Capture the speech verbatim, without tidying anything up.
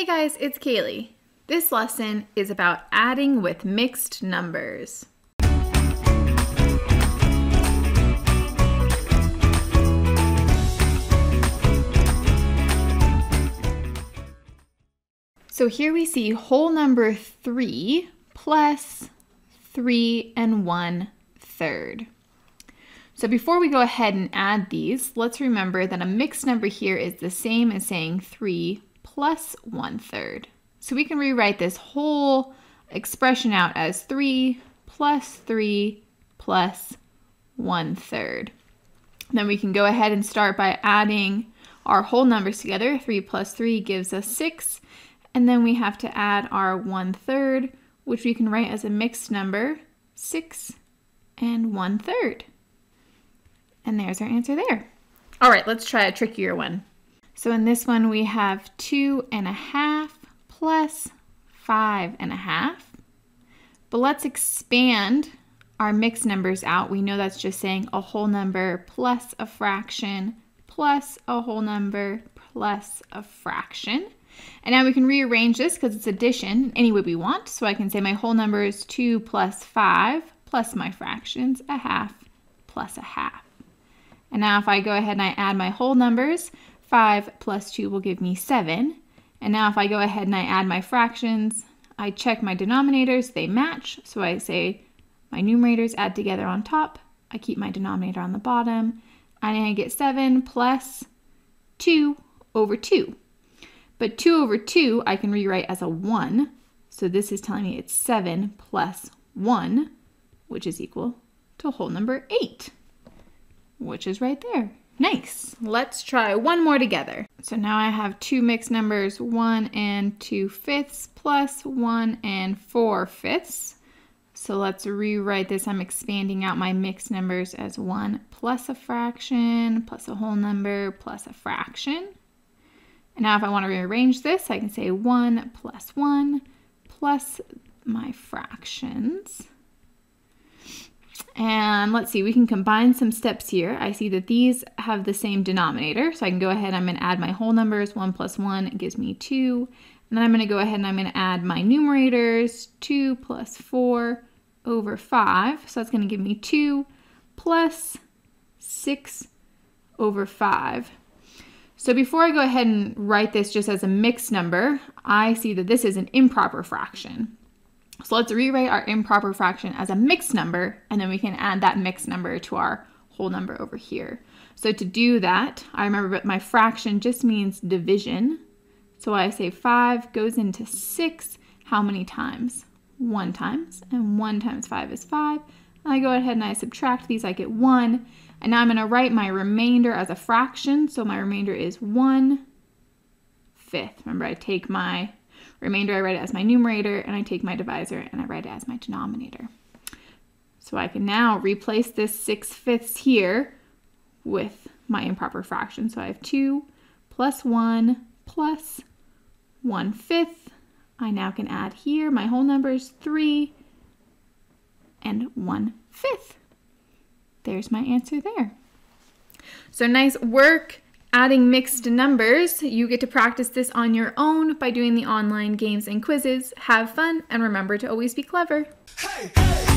guys, it's Kaylee. This lesson is about adding with mixed numbers. So here we see whole number three plus three and one third. So before we go ahead and add these, let's remember that a mixed number here is the same as saying three plus one third. So we can rewrite this whole expression out as three plus three plus one third. Then we can go ahead and start by adding our whole numbers together. three plus three gives us six. And then we have to add our one third, which we can write as a mixed number, six and one third. And there's our answer there. All right, let's try a trickier one. So in this one, we have two and a half plus five and a half. But let's expand our mixed numbers out. We know that's just saying a whole number plus a fraction plus a whole number plus a fraction. And now we can rearrange this because it's addition any way we want. So I can say my whole number is two plus five plus my fractions, a half plus a half. And now if I go ahead and I add my whole numbers, five plus two will give me seven. And now if I go ahead and I add my fractions, I check my denominators, they match. So I say my numerators add together on top. I keep my denominator on the bottom. And I get seven plus two over two. But two over two I can rewrite as a one. So this is telling me it's seven plus one, which is equal to whole number eight. Which is right there. Nice. Let's try one more together. So now I have two mixed numbers, one and two fifths plus one and four fifths. So let's rewrite this. I'm expanding out my mixed numbers as one plus a fraction plus a whole number plus a fraction. And now if I want to rearrange this, I can say one plus one plus my fractions. And let's see, we can combine some steps here. I see that these have the same denominator, so I can go ahead and I'm going to add my whole numbers. one plus one gives me two. And then I'm going to go ahead and I'm going to add my numerators. two plus four over five. So that's going to give me two plus six over five. So before I go ahead and write this just as a mixed number, I see that this is an improper fraction. So let's rewrite our improper fraction as a mixed number, and then we can add that mixed number to our whole number over here. So to do that, I remember that my fraction just means division. So I say five goes into six, how many times? One times, and one times five is five. And I go ahead and I subtract these, I get one. And now I'm gonna write my remainder as a fraction. So my remainder is one fifth. Remember, I take my remainder, I write it as my numerator, and I take my divisor and I write it as my denominator. So I can now replace this six fifths here with my improper fraction. So I have two plus one plus one fifth. I now can add here my whole numbers, three and one fifth. There's my answer there. So nice work adding mixed numbers. You get to practice this on your own by doing the online games and quizzes. Have fun, and remember to always be clever. Hey, hey.